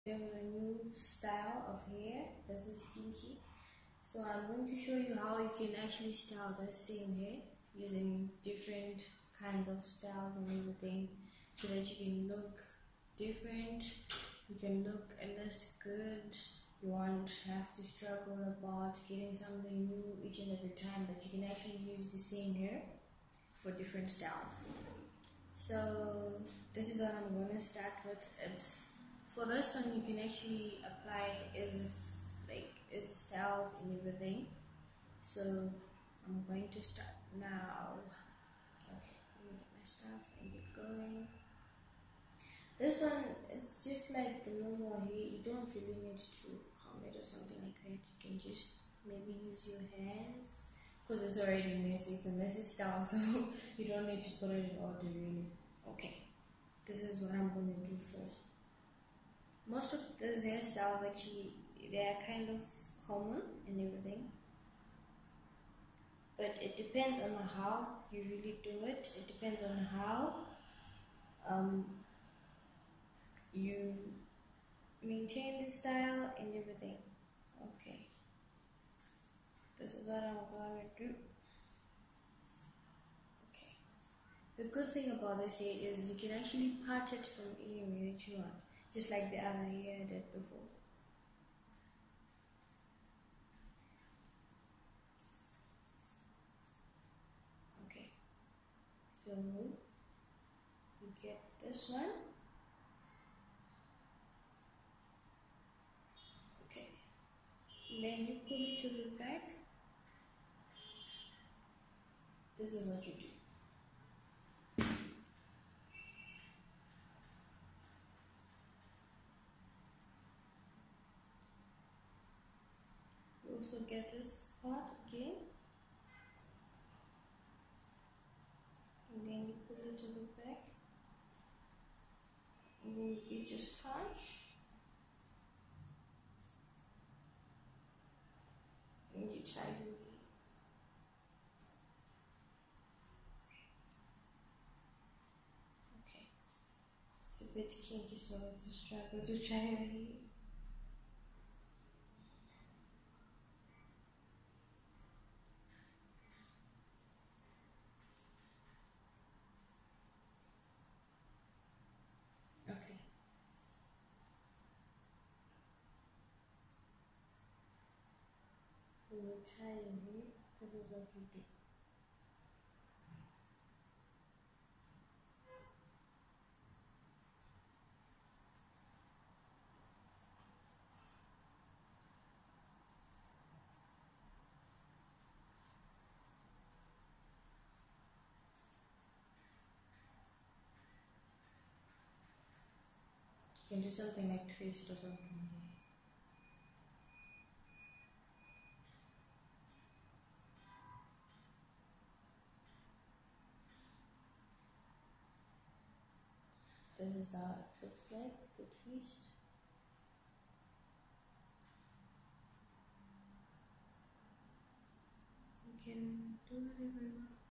A new style of hair. This is kinky. So I'm going to show you how you can actually style the same hair using different kinds of styles and everything so that you can look different, you can look at least good. You won't have to struggle about getting something new each and every time, but you can actually use the same hair for different styles. So this is what I'm going to start with. It's for this one you can actually apply is styles and everything. So I'm going to start now. Okay, let me get my stuff and get going. This one, it's just like the normal hair. You don't really need to comb it or something like that. You can just maybe use your hands because it's already messy. It's a messy style, so you don't need to put it in order really. Okay, this is what I'm going to do first. Most of these hairstyles actually, they are kind of common and everything, but it depends on how you really do it. It depends on how you maintain the style and everything. Okay, this is what I'm going to do. Okay, the good thing about this hair is you can actually part it from anywhere that you want, just like the other hair I did before. So you get this one. Okay. Then you pull it to the back. This is what you do. You also get this part again. And then you pull it to the back. And then you just punch. And you tie your hair. Okay. It's a bit kinky, so I just struggle to try your hair. Okay. When you tie your hair, this is what you do. You can do something like twist or something. This is how it looks like, the twist. You can do whatever you want.